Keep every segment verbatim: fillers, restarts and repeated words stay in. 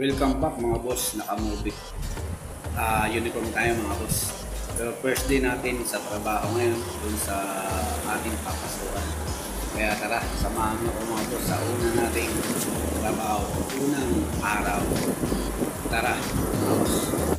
Welcome back mga boss, naka-movie. Uh, uniform tayo mga boss. Pero first day natin sa trabaho ngayon, dun sa ating papasukan. Kaya tara, samahan mo ko mga boss sa una nating trabaho, unang araw. Tara mga boss.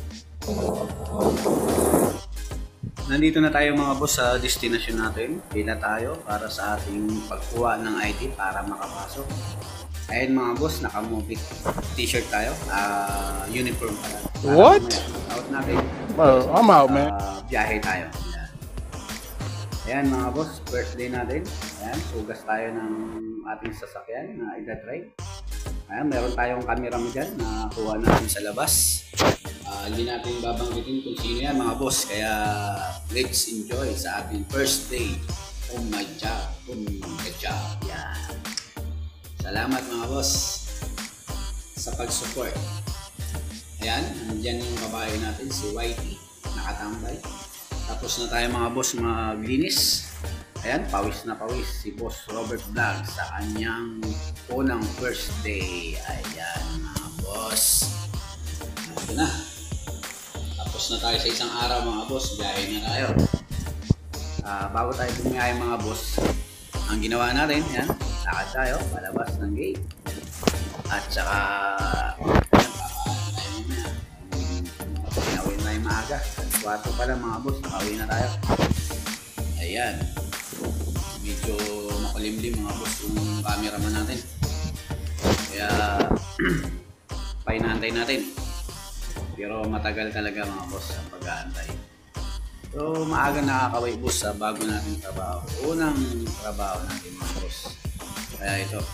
Nandito na tayo mga boss sa destination natin. Pila tayo para sa ating pagkuha ng I D para makapasok. Ayun mga boss, naka-movie t-shirt tayo, uh, uniform pala. What? Out natin. Bro, I'm out, man. Uh, biyahe tayo. Ayan. Ayan mga boss, first day natin. Ayan, sugas tayo ng ating sasakyan na i-drive. Ayan, meron tayong camera mo dyan na kuha natin sa labas. Uh, hindi natin babanggitin kung sino yan mga boss. Kaya let's enjoy sa ating first day. Oh my job, oh my job. Yan. Salamat mga boss sa pag-support. Ayan, nandiyan yung babae natin, si Whitey, nakatambay. Tapos na tayo mga boss maglinis. Ayan, pawis na pawis si Boss Robert Vlog sa kanyang unang first day. Ayan mga boss. Ito na. Tapos na tayo sa isang araw mga boss, biyahe na tayo. Uh, bago tayo bumiyahe mga boss, ang ginawa natin, yan, lakad tayo, palabas ng gate. At saka, papaan tayo mamaya. Pinawin na yung maaga. Kwarto pa lang mga boss, nakawin na tayo. Ayan. Medyo makulimlim mga boss yung cameraman natin. Kaya, painaantay natin. Pero matagal talaga mga boss ang pag-aantay. So, maaga nakakaway boss sa bago nating trabaho. Unang trabaho natin mga boss. Kaya ito,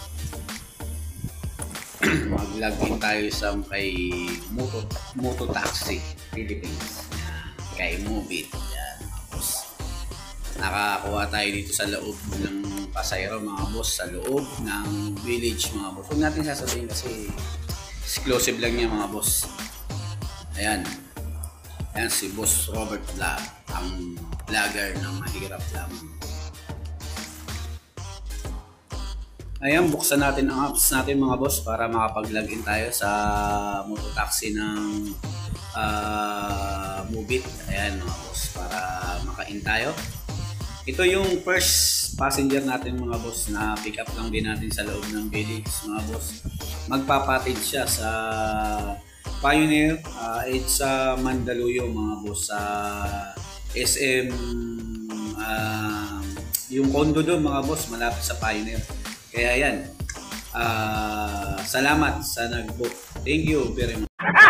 mag-login tayo sa kay Moto, Moto Taxi Philippines. Yan. Kay Movit. Yan mga boss. Nakakuha tayo dito sa loob ng pasayro mga boss. Sa loob ng village mga boss. Huwag natin sasabihin kasi exclusive lang niya mga boss. Ayan. Ayan si Boss Robert Vlog, ang vlogger ng mahirap lamang. Ayan, buksan natin ang apps natin mga boss para makapag-login tayo sa mototaxi ng uh, Movit. Ayan mga boss, para maka-in tayo. Ito yung first passenger natin mga boss na pick up lang din natin sa loob ng village mga boss. Magpapatid siya sa Pioneer, uh, it's sa uh, Mandaluyong mga boss, sa uh, S M, uh, yung condo doon mga boss, malapit sa Pioneer. Kaya yan, uh, salamat sa nag-book. Thank you very much.